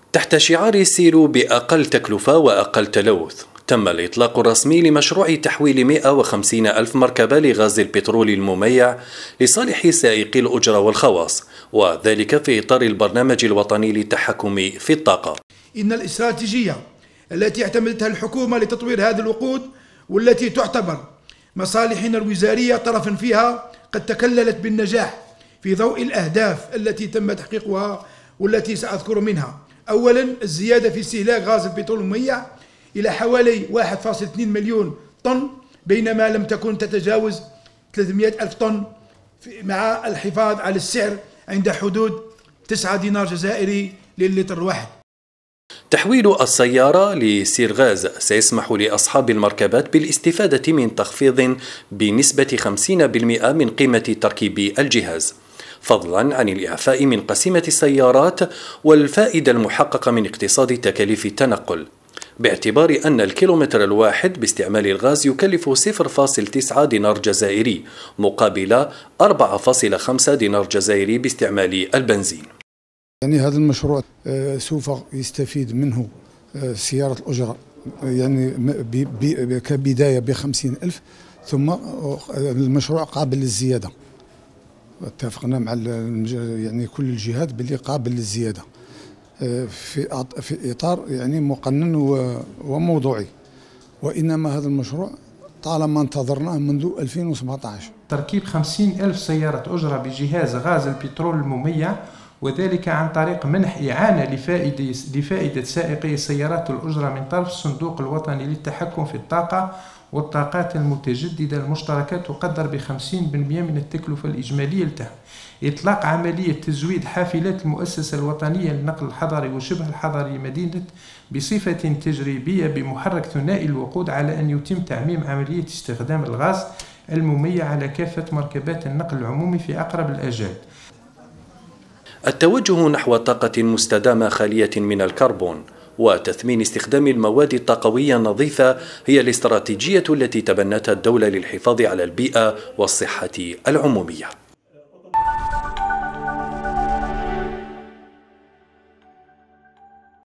تحت شعار سيروا بأقل تكلفة وأقل تلوث، تم الإطلاق الرسمي لمشروع تحويل 150 ألف مركبة لغاز البترول المميع لصالح سائقي الأجرة والخواص، وذلك في إطار البرنامج الوطني للتحكم في الطاقة. إن الاستراتيجية التي اعتمدتها الحكومة لتطوير هذه الوقود والتي تعتبر مصالحنا الوزارية طرفا فيها قد تكللت بالنجاح في ضوء الأهداف التي تم تحقيقها والتي سأذكر منها. أولا، الزيادة في استهلاك غاز البترول المميع إلى حوالي 1.2 مليون طن، بينما لم تكن تتجاوز 300 ألف طن، مع الحفاظ على السعر عند حدود 9 دينار جزائري للتر الواحد. تحويل السيارة لسير غاز سيسمح لأصحاب المركبات بالاستفادة من تخفيض بنسبة 50% من قيمة تركيب الجهاز، فضلا عن الإعفاء من قسيمة السيارات والفائدة المحققة من اقتصاد تكاليف التنقل، باعتبار أن الكيلومتر الواحد باستعمال الغاز يكلف 0.9 دينار جزائري مقابل 4.5 دينار جزائري باستعمال البنزين. يعني هذا المشروع سوف يستفيد منه سيارة الأجرة يعني كبداية ب50 ألف، ثم المشروع قابل للزيادة. اتفقنا مع يعني كل الجهات باللي قابل للزيادة في إطار يعني مقنن وموضوعي، وإنما هذا المشروع طالما انتظرناه منذ 2017. تركيب 50 ألف سيارة أجرة بجهاز غاز البترول المميع، وذلك عن طريق منح إعانة لفائدة سائقي السيارات الأجرة من طرف الصندوق الوطني للتحكم في الطاقة والطاقات المتجددة المشتركة، تقدر ب50% من التكلفة الإجمالية لها. إطلاق عملية تزويد حافلات المؤسسة الوطنية للنقل الحضري وشبه الحضري مدينة بصفة تجريبية بمحرك ثنائي الوقود، على أن يتم تعميم عملية استخدام الغاز المميع على كافة مركبات النقل العمومي في أقرب الآجال. التوجه نحو طاقة مستدامة خالية من الكربون وتثمين استخدام المواد الطاقوية النظيفة هي الاستراتيجية التي تبنتها الدولة للحفاظ على البيئة والصحة العمومية.